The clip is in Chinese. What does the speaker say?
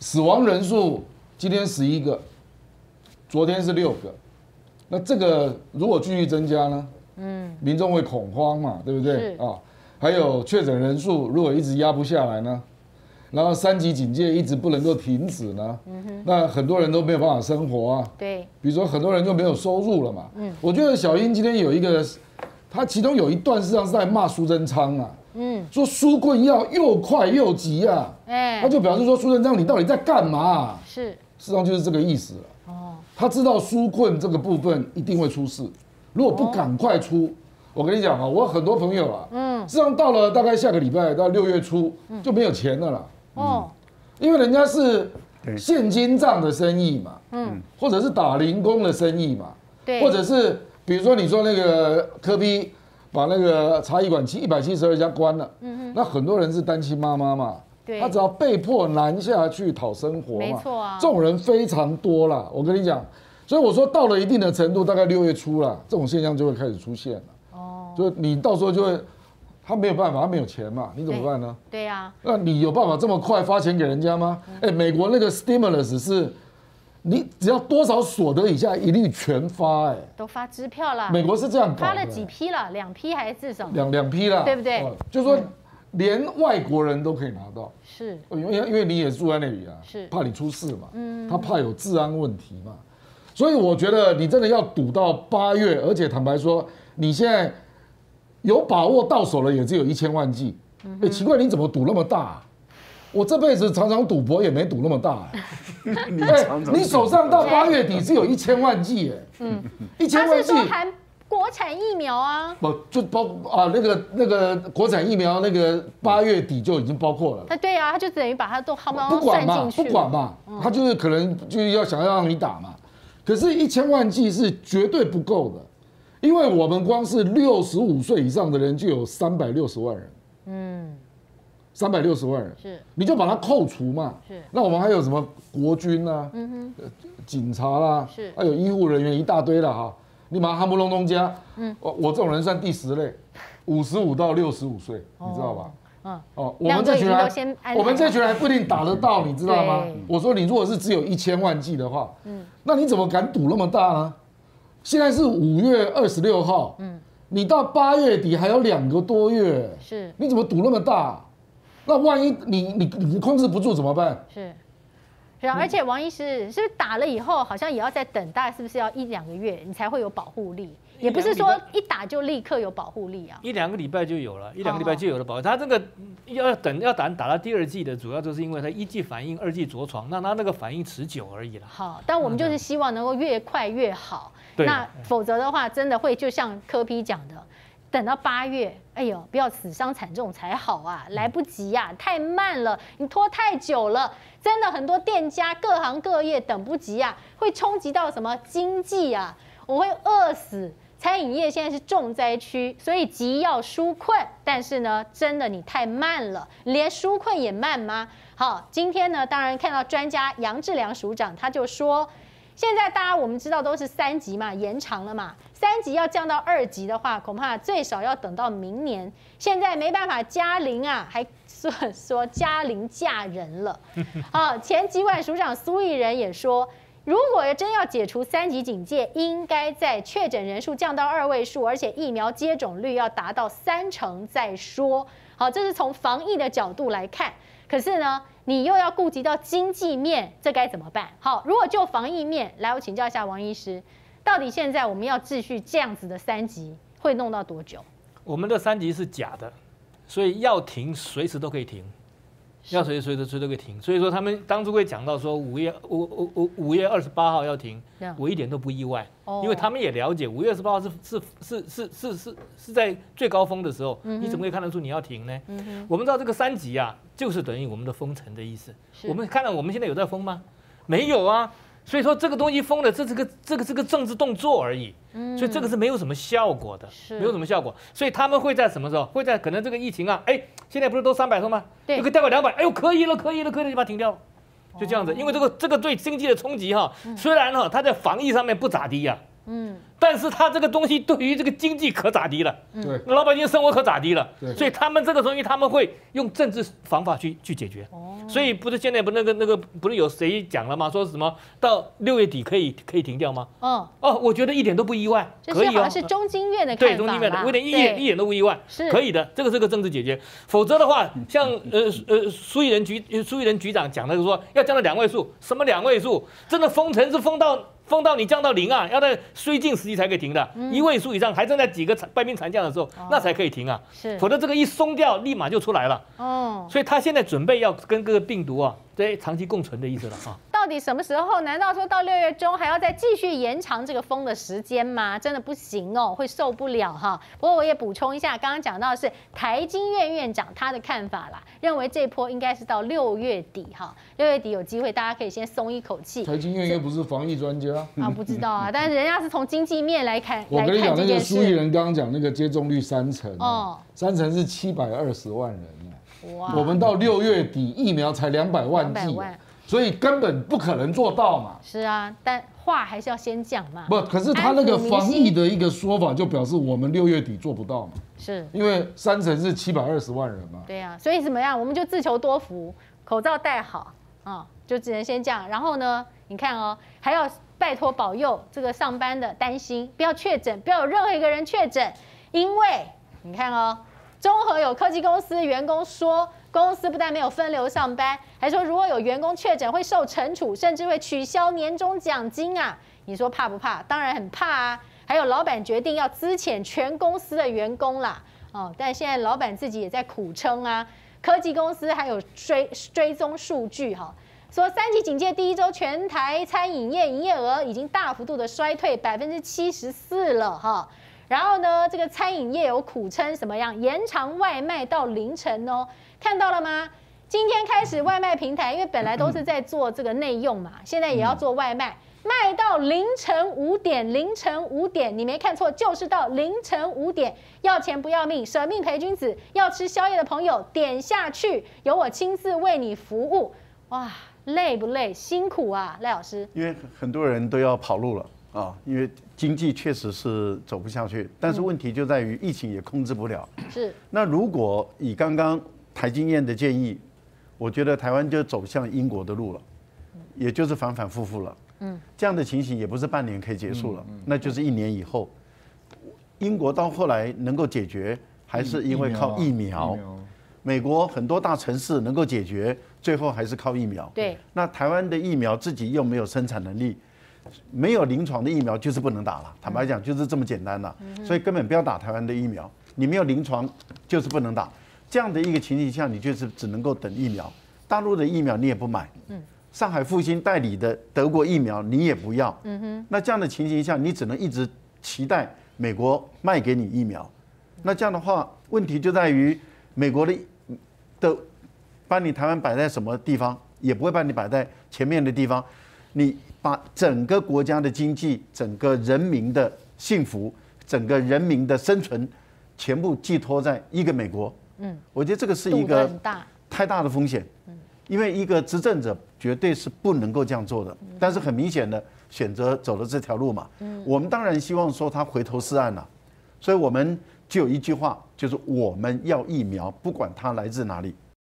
死亡人数今天11个，昨天是6个，那这个如果继续增加呢？民众会恐慌嘛，对不对啊？还有确诊人数如果一直压不下来呢？然后3级警戒一直不能够停止呢？那很多人都没有办法生活啊。 对， 比如说很多人就没有收入了嘛。我觉得小英今天有一个，他其中有一段实际上是在骂苏贞昌啊。说纾困要又快又急啊。他就表示说苏贞昌你到底在干嘛啊？ 是， 事实上就是这个意思了。他知道纾困这个部分一定会出事，如果不赶快出，我跟你讲啊，我很多朋友啊，实际上到了大概下个礼拜到6月初就没有钱了啦。因为人家是现金账的生意嘛，或者是打零工的生意嘛，或者是比如说你说那个柯 P 把那个茶艺馆172家关了，那很多人是单亲妈妈嘛，他只要被迫南下去讨生活嘛， 没错啊， 这种人非常多啦，我跟你讲，所以我说到了一定的程度，大概6月初啦，这种现象就会开始出现了，就你到时候就会。他没有办法，他没有钱嘛，你怎么办呢？ 对呀， 那你有办法这么快发钱给人家吗？美国那个 stimulus 是，你只要多少所得以下一律全发， 都发支票了。 美国是这样搞的， 发了几批了？2批还是至少两批了， 对不对？ 就是说连外国人都可以拿到， 是， 因为你也住在那里啊， 是怕你出事嘛，他怕有治安问题嘛，所以我觉得你真的要赌到8月，而且坦白说，你现在。有把握到手了，也只有1000万剂。奇怪，你怎么赌那么大？我这辈子常常赌博也没赌那么大。你手上到8月底是有1000万剂，1000万剂。 他是说含国产疫苗啊？ 不，就包那个国产疫苗那个8月底就已经包括了。 对啊，他就等于把它都好不管嘛，不管嘛，他就是可能就是要想要让你打嘛。可是1000万剂是绝对不够的。因为我们光是65岁以上的人就有360万人，360万人， 是，你就把它扣除嘛， 是， 那我们还有什么国军啊，警察啦，是，还有医护人员一大堆了哈，你把它夯不隆咚加，我这种人算第10类，55到65岁，你知道吧？我们这群人还不一定打得到，你知道吗？我说你如果是只有1000万剂的话，那你怎么敢赌那么大呢？现在是5月26号，你到8月底还有2个多月， 是， 你怎么赌那么大？那万一你控制不住怎么办？ 是，而且王医师是不是打了以后，好像也要再等，大概是不是要1-2个月，你才会有保护力？也不是说一打就立刻有保护力啊 ，1-2个礼拜就有了，1-2个礼拜就有了保护。他这个要打到第2剂的，主要就是因为他1剂反应，2剂着床，那他那个反应持久而已了。 好，但我们就是希望能够越快越好。那否则的话，真的会就像柯 P 讲的，等到8月，哎呦，不要死伤惨重才好啊，来不及啊，太慢了，你拖太久了，真的很多店家各行各业等不及啊，会冲击到什么经济啊，我会饿死。餐饮业现在是重灾区，所以急要纾困，但是呢，真的你太慢了，连纾困也慢吗？好，今天呢，当然看到专家杨志良署长他就说，现在大家我们知道都是3级嘛，延长了嘛，3级要降到2级的话，恐怕最少要等到明年。现在没办法加零啊，还说加零嫁人了。好，前疾管署长苏益仁也说。如果真要解除3级警戒，应该在确诊人数降到2位数，而且疫苗接种率要达到30%再说。好，这是从防疫的角度来看。可是呢，你又要顾及到经济面，这该怎么办？好，如果就防疫面来，我请教一下王医师，到底现在我们要继续这样子的3级，会弄到多久？ 我们的3级是假的，所以要停随时都可以停。要随时都可以停，所以说他们当初会讲到说5月28号要停，我一点都不意外，因为他们也了解5月28号是在最高峰的时候，你怎么会看得出你要停呢？我们知道这个3级啊，就是等于我们的封城的意思。我们看到我们现在有在封吗？没有啊。所以说这个东西封了，这是个政治动作而已，所以这个是没有什么效果的，没有什么效果。所以他们会在什么时候？会在可能这个疫情啊，现在不是都300多吗？对，又可以掉到200，哎呦，可以了，就把它停掉，就这样子。因为这个对经济的冲击哈，虽然哈它在防疫上面不咋地呀， 但是他这个东西对于这个经济可咋地了？ 对， 老百姓生活可咋地了？ 对， 所以他们这个东西他们会用政治方法去解决。所以不是现在那个不是有谁讲了吗？说什么到6月底可以停掉吗？我觉得一点都不意外，可以好像是中经院的看法， 对中经院的，一点都不意外， 是可以的，这个是个政治解决。否则的话，像苏益仁局长讲的是说要降到2位数，什么2位数？真的封城是封到你降到0啊，要在绥靖时期才可以停的，1位数以上，还正在几个败兵残将的时候，那才可以停啊。 是， 否则这个一松掉，立马就出来了。所以他现在准备要跟各个病毒啊，长期共存的意思了啊。 到底什么时候？难道说到6月中还要再继续延长这个封的时间吗？真的不行哦，会受不了哈。不过我也补充一下，刚刚讲到的是台经院院长他的看法啦，认为这波应该是到6月底哈，6月底有机会，大家可以先松一口气。 台经院又不是防疫专家啊，不知道啊，但是人家是从经济面来看。 我跟你讲，那个苏益仁刚刚讲那个接种率3成，3成是720万人哇，我们到6月底疫苗才200万剂。所以根本不可能做到嘛。 是啊，但话还是要先讲嘛。 不，可是他那个防疫的一个说法，就表示我们6月底做不到嘛。 是， 因为3成是720万人嘛。 对啊，所以怎么样，我们就自求多福，口罩戴好啊，就只能先这样。然后呢，你看哦，还要拜托保佑这个上班的担心，不要确诊，不要有任何一个人确诊，因为你看哦，中和有科技公司员工说。公司不但没有分流上班，还说如果有员工确诊会受惩处，甚至会取消年终奖金啊！你说怕不怕？当然很怕啊！还有老板决定要资遣全公司的员工啦，但现在老板自己也在苦撑啊。科技公司还有追踪数据哈，说3级警戒第1周全台餐饮业营业额已经大幅度的衰退74%了哈。然后呢，这个餐饮业有苦撑什么样？延长外卖到凌晨哦。看到了吗？今天开始外卖平台，因为本来都是在做这个内用嘛，现在也要做外卖，卖到凌晨5点，你没看错，就是到凌晨5点，要钱不要命，舍命陪君子，要吃宵夜的朋友点下去，由我亲自为你服务。哇，累不累？辛苦啊，赖老师。 因为很多人都要跑路了啊，因为经济确实是走不下去，但是问题就在于疫情也控制不了。 是。那如果以刚刚台经院的建议，我觉得台湾就走向英国的路了，也就是反反复复了。这样的情形也不是半年可以结束了，那就是1年以后。英国到后来能够解决，还是因为靠疫苗。美国很多大城市能够解决，最后还是靠疫苗。 对。 那台湾的疫苗自己又没有生产能力，没有临床的疫苗就是不能打了。坦白讲，就是这么简单了。所以根本不要打台湾的疫苗，你没有临床就是不能打。这样的一个情形下，你就是只能够等疫苗。大陆的疫苗你也不买，上海复星代理的德国疫苗你也不要，那这样的情形下，你只能一直期待美国卖给你疫苗。那这样的话，问题就在于美国的把你台湾摆在什么地方，也不会把你摆在前面的地方。你把整个国家的经济、整个人民的幸福、整个人民的生存，全部寄托在一个美国。我觉得这个是一个太大的风险，因为一个执政者绝对是不能够这样做的。但是很明显的选择走了这条路嘛。我们当然希望说他回头是岸了，所以我们就有一句话，就是我们要疫苗，不管它来自哪里。